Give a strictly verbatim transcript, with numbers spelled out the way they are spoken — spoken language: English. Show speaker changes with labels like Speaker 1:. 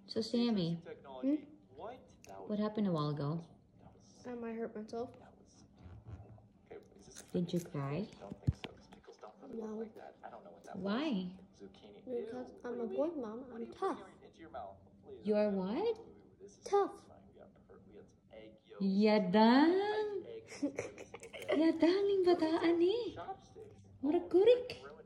Speaker 1: So Sammy,
Speaker 2: Hmm?
Speaker 1: what happened a while ago?
Speaker 2: Um, I hurt myself.
Speaker 1: Did you cry?
Speaker 2: No.
Speaker 1: Why?
Speaker 2: Because I'm a boy, Mom. I'm tough.
Speaker 1: You are what?
Speaker 2: Tough.
Speaker 1: Yadan. Yadan yung bataan eh. Murag kurik.